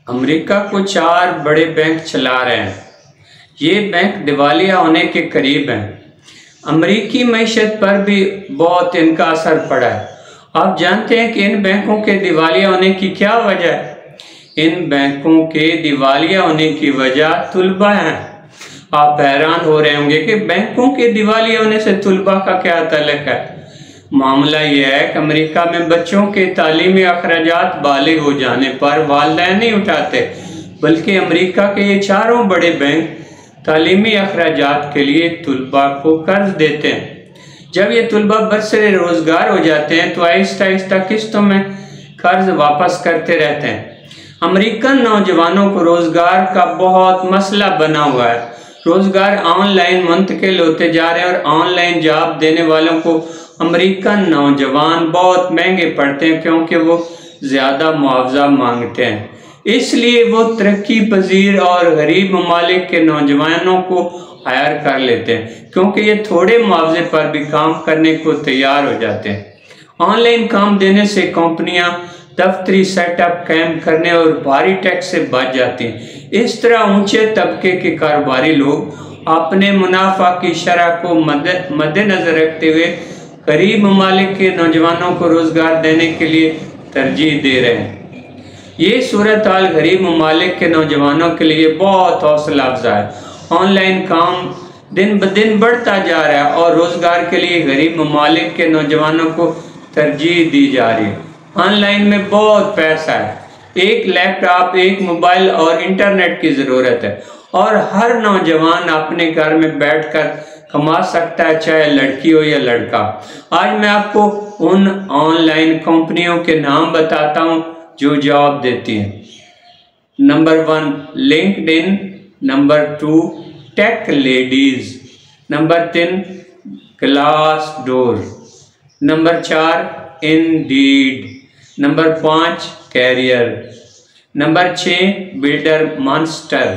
America को 4 बड़े bank चला रहे हैं। ये बैंक दिवालिया होने के करीब हैं। अमेरिकी मईशत पर भी बहुत इनका असर पड़ा है। आप जानते हैं कि इन बैंकों के दिवालिया होने की क्या वजह है? इन बैंकों के दिवालिया होने की वजह तुलबा है। आप हैरान हो रहे होंगे कि बैंकों के दिवालिया होने से तुलबा का क्या ताल्लुक है। मामला यह है कि अमेरिका में बच्चों के तालीमी अखराजात बालिग हो जाने पर वालिदैन नहीं उठाते, बल्कि अमेरिका के ये 4 बड़े बैंक तालीमी अखराजात के लिए तुलबा को कर्ज देते हैं। जब ये तुलबा बरसरे रोजगार हो जाते हैं तो आहिस्ता आहिस्ता किस्तों में कर्ज वापस करते रहते हैं। अमेरिकन नौजवानों को रोजगार का बहुत मसला बना हुआ है। रोजगार ऑनलाइन मुंतकिल होते जा रहे हैं और ऑनलाइन जॉब देने वालों को अमेरिकन नौजवान बहुत महंगे पड़ते हैं, क्योंकि वो ज़्यादा मुआवजा मांगते हैं। इसलिए वो तरक्की पजीर और गरीब ममालिक के नौजवानों को हायर कर लेते हैं, क्योंकि ये थोड़े मुआवजे पर भी काम करने को तैयार हो जाते हैं। ऑनलाइन काम देने से कंपनियां दफ्तरी सेटअप कायम करने और भारी टैक्स से बच जाती हैं। इस तरह ऊंचे तबके के कारोबारी लोग अपने मुनाफा की शरह को मद्देनजर रखते हुए गरीब ममालिक के नौजवानों को रोजगार देने के लिए तरजीह दे रहे हैं। ये सूरत हाल गरीब ममालिक के नौजवानों के लिए बहुत हौसला अफजा है। ऑनलाइन काम दिन ब दिन बढ़ता जा रहा है और रोजगार के लिए गरीब ममालिक के नौजवानों को तरजीह दी जा रही है। ऑनलाइन में बहुत पैसा है। एक लैपटॉप, एक मोबाइल और इंटरनेट की ज़रूरत है और हर नौजवान अपने घर में बैठकर कमा सकता है, चाहे लड़की हो या लड़का। आज मैं आपको उन ऑनलाइन कंपनियों के नाम बताता हूं जो जॉब देती हैं। Number 1 LinkedIn, number 2 tech ladies, number 3 Glassdoor, number 4 Indeed, number 5 career, number 6 builder Monster,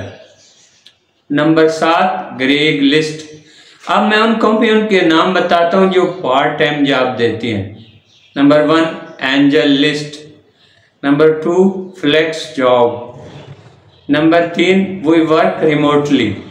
number 7 Craigslist. अब मैं उन कंपनियों के नाम बताता हूं जो पार्ट टाइम जॉब देती हैं। Number 1 AngelList, number 2 flex job, number 3 we work remotely,